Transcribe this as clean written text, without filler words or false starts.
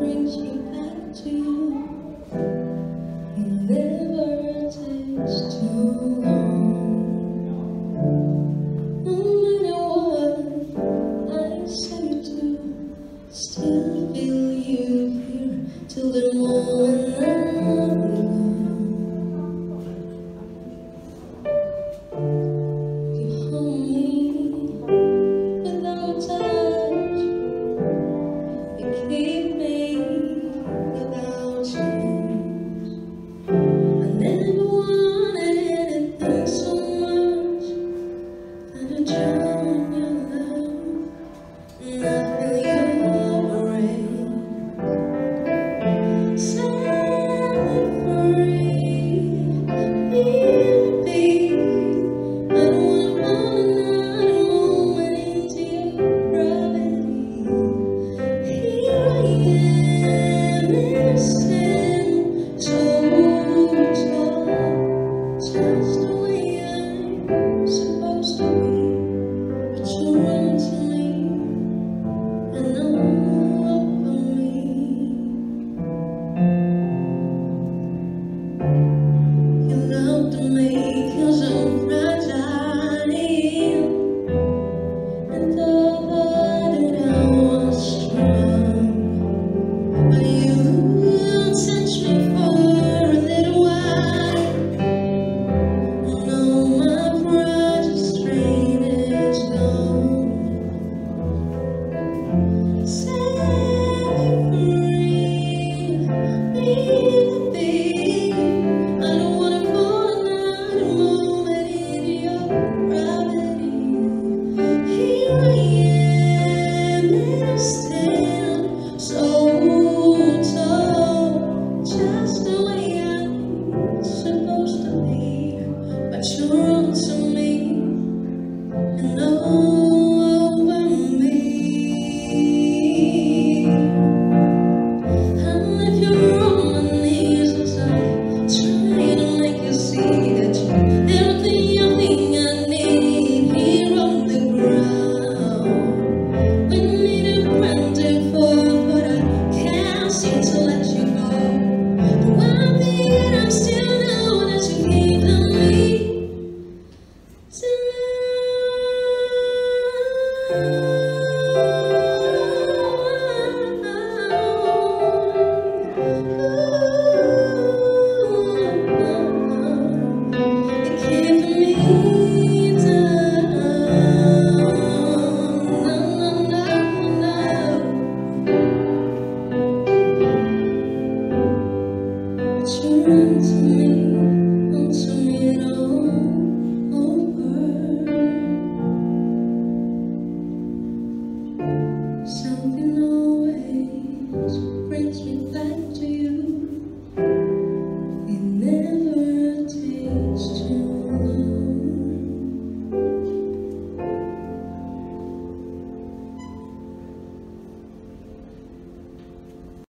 brings me back to you. It never takes too long. No matter what I say to, still feel you here till the moment I'll be gone. You hold me without touch, you keep me without change. I never wanted anything so much than to drown your love and I feel your rain. Set me free, baby. I don't wanna fall another moment into your gravity. Here I am in a stand, so tall, just the way I'm supposed to be. But you run to me and all over me. You loved me 'cause I'm fragile, and thought that I was strong. But you touched me for a little while, and all my fragile strength is gone. Set me free, baby. I don't wanna fall another moment into your gravity. Here I am in a stand, so tall, just the way I'm supposed to be. But you run to me and all over me. I left you on my knees as I try to make you see that you're everything I need here on the ground. We need a friend to fall, but I can't seem to let you go. But one thing I still know that you keep on me. Run